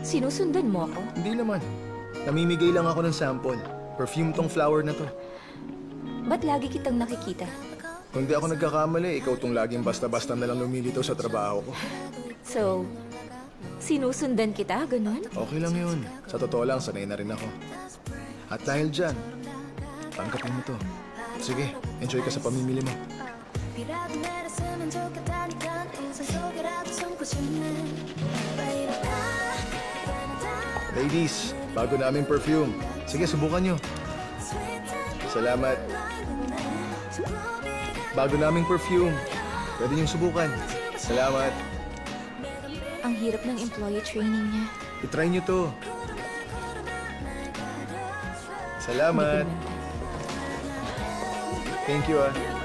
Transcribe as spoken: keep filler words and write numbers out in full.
Sinusundan mo ako? Hindi naman. Namimigay lang ako ng sample. Perfume tong flower na to. Ba't lagi kitang nakikita? Kung di ako nagkakamali, ikaw tong laging basta-basta na lang lumilitaw sa trabaho ko. So, sinusundan kita, ganun? Okay lang yun. Sa totoo lang, sanay na rin ako. At dahil dyan, tangkapin mo to. Sige, enjoy ka sa pamimili mo. Ladies, bago naming perfume. Sige, subukan nyo. Salamat. Bago naming perfume. Pwede nyo subukan. Salamat. Ang hirap ng employee training niya. I-try nyo to. Salamat. Thank you, ah.